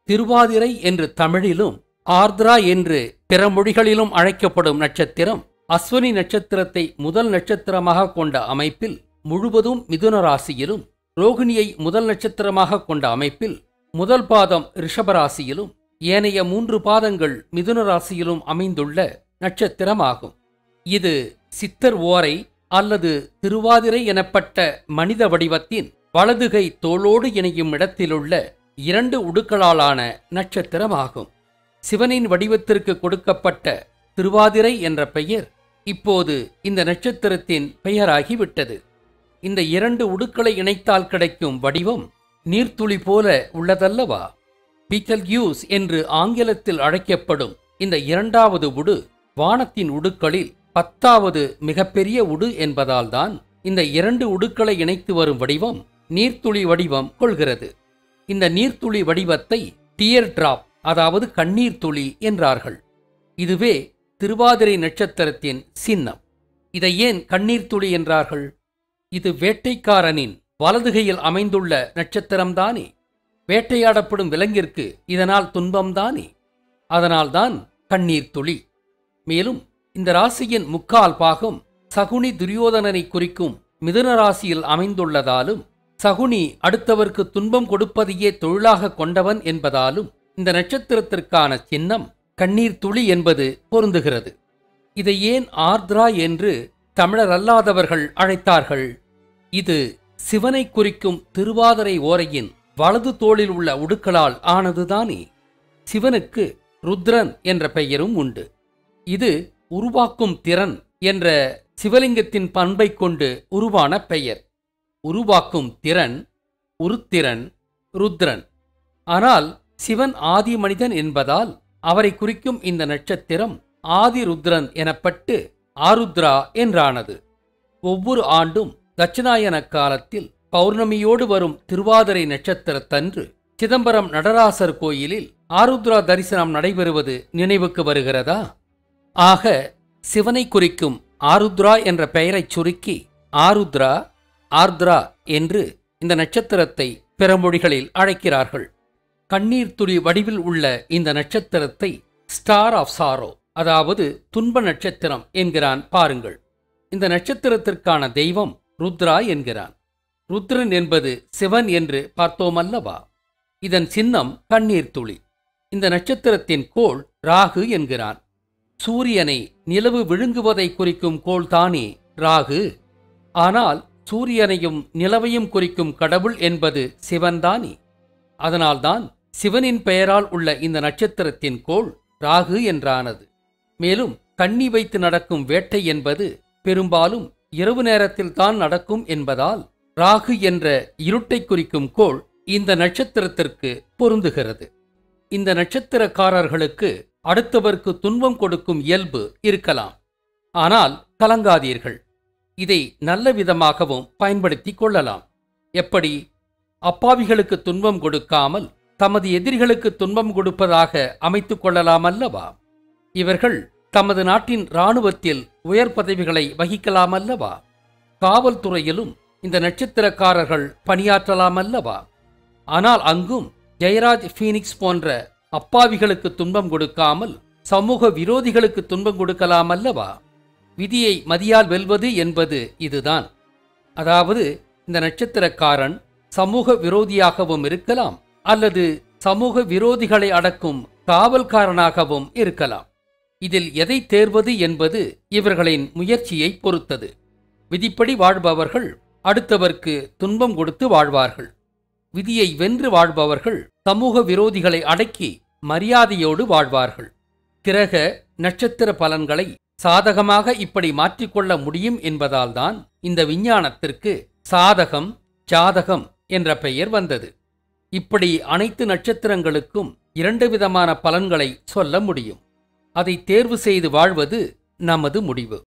திருவாதிரை என்று தமிழிலும் ஆர்த்ரா என்று பிற மொழிகளிலும் அழைக்கப்படும் நட்சத்திரம் அஸ்வினி நட்சத்திரத்தை முதல் நட்சத்திரமாக கொண்ட அமைப்பில் முழுவதும் மிதுன ராசியிலும், ரோகிணியை முதல் நட்சத்திரமாக கொண்ட அமைப்பில் முதல் பாதம் ரிஷபராசியிலும், ஏனைய 3 பாதங்கள் மிதுன ராசியிலும் அமைந்துள்ள நட்சத்திரமாகும். இது சித்தர் ஓரை அல்லது திருவாதிரை எனப்பட்ட மனித வடிவத்தின் வலதுகை தோளோடு இணையும் இடத்திலுள்ள 2 உடுக்களாலான நட்சத்திரமாகும். சிவனின் வடிவத்திற்கு கொடுக்கப்பட்ட திருவாதிரை என்ற பெயர் இப்போது இந்த நட்சத்திரத்தின் பெயராகிவிட்டது. இந்த 2 உடுக்களை இணைத்தால் கிடைக்கும் வடிவம் நீர்த்துளி போல உள்ளதல்லவா? பீட்டல்கியூஸ் என்று ஆங்கிலத்தில் அழைக்கப்படும் இந்த 2வது உடு வானத்தின் உடுக்களில் 10வது மிகப்பெரிய உடு என்பதால்தான் இந்த 2 உடுக்களை இணைத்து வரும் வடிவம் நீர்த்துளி வடிவம் கொள்கிறது. இந்த நீர்த்துளி வடிவத்தை டியர் டிராப், அதாவது கண்ணீர் துளி என்றார்கள். இதுவே திருவாதிரை நட்சத்திரத்தின் சின்னம். இதை ஏன் கண்ணீர் துளி என்றார்கள்? இது வேட்டைக்காரனின் வலதுகையில் அமைந்துள்ள நட்சத்திரம்தானே. வேட்டையாடப்படும் விலங்கிற்கு இதனால் துன்பம்தானே. அதனால்தான் கண்ணீர் துளி. மேலும் இந்த ராசியின் 3/4 பாகம் சகுனி துரியோதனனை குறிக்கும் மிதுன ராசியில் அமைந்துள்ளதாலும், சகுனி அடுத்தவர்க்கு துன்பம் கொடுப்பதையே தொழிலாக கொண்டவன் என்பதாலும் இந்த நட்சத்திரத்திற்கான சின்னம் கண்ணீர் துளி என்பது பொருந்துகிறது. இதை ஏன் ஆர்த்ரா என்று தமிழர் அல்லாதவர்கள் அழைத்தார்கள்? இது சிவனை குறிக்கும் திருவாதிரை ஓரையின் வலது தோளில் உள்ள உடுக்களால் ஆனதுதானே. சிவனுக்கு ருத்ரன் என்ற பெயரும் உண்டு. இது உருவாக்கும் திறன் என்ற சிவலிங்கத்தின் பண்பை கொண்டு உருவான பெயர். உருவாக்கும் திறன், உருத்திரன், ருத்ரன். ஆனால் சிவன் ஆதி மனிதன் என்பதால் அவரை குறிக்கும் இந்த நட்சத்திரம் ஆதி ருத்ரன் எனப்பட்டு ஆருத்ரா என்றானது. ஒவ்வொரு ஆண்டும் தட்சிணாயன காலத்தில் பௌர்ணமியோடு வரும் திருவாதிரை நட்சத்திரத்தன்று சிதம்பரம் நடராசர் கோயிலில் ஆருத்ரா தரிசனம் நடைபெறுவது நினைவுக்கு வருகிறதா? ஆக சிவனை குறிக்கும் ஆருத்ரா என்ற பெயரைச் சுருக்கி ஆருத்ரா, ஆர்த்ரா என்று இந்த நட்சத்திரத்தை பிற மொழிகளில் அழைக்கிறார்கள். கண்ணீர் துளி வடிவில் உள்ள இந்த நட்சத்திரத்தை ஸ்டார் ஆஃப் சாரோ, அதாவது துன்ப நட்சத்திரம் என்கிறான் பாருங்கள். இந்த நட்சத்திரத்திற்கான தெய்வம் ருத்ரா என்கிறான். ருத்ரன் என்பது சிவன் என்று பார்த்தோமல்லவா? இதன் சின்னம் கண்ணீர் துளி. இந்த நட்சத்திரத்தின் கோள் ராகு என்கிறான். சூரியனை நிலவு விழுங்குவதை குறிக்கும் கோள் தானே ராகு. ஆனால் சூரியனையும் நிலவையும் குறிக்கும் கடவுள் என்பது சிவன்தானே. அதனால்தான் சிவனின் பெயரால் உள்ள இந்த நட்சத்திரத்தின் கோள் ராகு என்றானது. மேலும் கண்ணி வைத்து நடக்கும் வேட்டை என்பது பெரும்பாலும் இரவு நேரத்தில் தான் நடக்கும் என்பதால் ராகு என்ற இருட்டை குறிக்கும் கோள் இந்த நட்சத்திரத்திற்கு பொருந்துகிறது. இந்த நட்சத்திரக்காரர்களுக்கு அடுத்தவர்க்கு துன்பம் கொடுக்கும் இயல்பு இருக்கலாம். ஆனால் கலங்காதீர்கள், இதை நல்ல விதமாகவும் பயன்படுத்திக் கொள்ளலாம். எப்படி? அப்பாவிகளுக்கு துன்பம் கொடுக்காமல் தமது எதிரிகளுக்கு துன்பம் கொடுப்பதாக அமைத்துக் கொள்ளலாம் அல்லவா? இவர்கள் தமது நாட்டின் இராணுவத்தில் உயர் பதவிகளை வகிக்கலாம் அல்லவா? காவல்துறையிலும் இந்த நட்சத்திரக்காரர்கள் பணியாற்றலாம் அல்லவா? ஆனால் அங்கும் ஜெயராஜ் ஃபீனிக்ஸ் போன்ற அப்பாவிகளுக்கு துன்பம் கொடுக்காமல் சமூக விரோதிகளுக்கு துன்பம் கொடுக்கலாம் அல்லவா? விதியை மதியால் வெல்வது என்பது இதுதான். அதாவது இந்த நட்சத்திரக்காரன் சமூக விரோதியாகவும் இருக்கலாம், அல்லது சமூக விரோதிகளை அடக்கும் காவல்காரனாகவும் இருக்கலாம். இதில் எதை தேர்வது என்பது இவர்களின் முயற்சியை பொறுத்தது. விதிப்படி வாழ்பவர்கள் அடுத்தவர்க்கு துன்பம் கொடுத்து வாழ்வார்கள். விதியை வென்று வாழ்பவர்கள் சமூக விரோதிகளை அடக்கி மரியாதையோடு வாழ்வார்கள். கிரக நட்சத்திர பலன்களை சாதகமாக இப்படி மாற்றிக்கொள்ள முடியும் என்பதால்தான் இந்த விஞ்ஞானத்திற்கு சாதகம், ஜாதகம் என்ற பெயர் வந்தது. இப்படி அனைத்து நட்சத்திரங்களுக்கும் 2 விதமான பலன்களை சொல்ல முடியும். அதை தேர்வு செய்து வாழ்வது நமது முடிவு.